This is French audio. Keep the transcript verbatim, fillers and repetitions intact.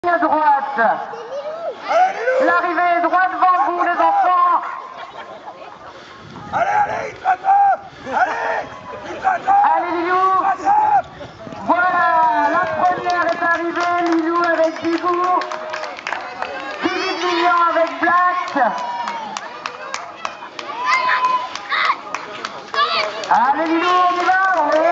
À droite. L'arrivée est droit devant vous, les enfants. Allez, allez, il t'attrape. Allez, il t'attrape. Allez, Lilou. Voilà, la première est arrivée. Lilou avec Bigou. Philippe Millian avec Black. Allez, Lilou, on y va.